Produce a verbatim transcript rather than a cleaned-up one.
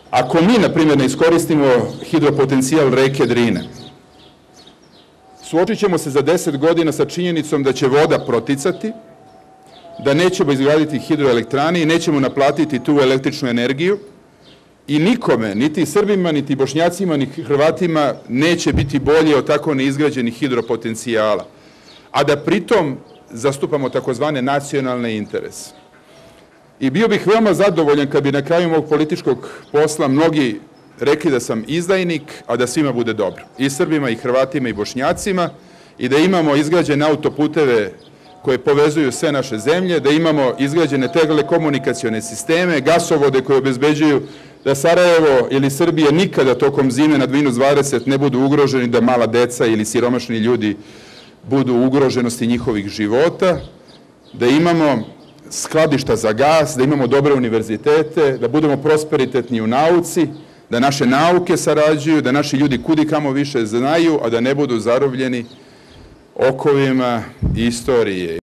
Ako mi, na primjer, ne iskoristimo hidropotencijal reke Drine, suočit ćemo se za deset godina sa činjenicom da će voda proticati, da nećemo izgraditi hidroelektrane i nećemo naplatiti tu električnu energiju i nikome, niti Srbima, niti Bošnjacima, niti Hrvatima neće biti bolje od tako neizgrađenih hidropotencijala, a da pritom zastupamo takozvane nacionalne interese. I bio bih veoma zadovoljan kad bi na kraju mog političkog posla mnogi rekli da sam izdajnik, a da svima bude dobro. I Srbima, i Hrvatima, i Bošnjacima, i da imamo izgrađene autoputeve koje povezuju sve naše zemlje, da imamo izgrađene telekomunikacione sisteme, gasovode koje obezbeđuju da Sarajevo ili Srbija nikada tokom zime nad minus dvadeset ne budu ugroženi, da mala deca ili siromašni ljudi budu u ugroženosti njihovih života, da imamo skladišta za gas, da imamo dobre univerzitete, da budemo prosperitetni u nauci, da naše nauke sarađuju, da naši ljudi kudi kamo više znaju, a da ne budu zarobljeni okovima istorije.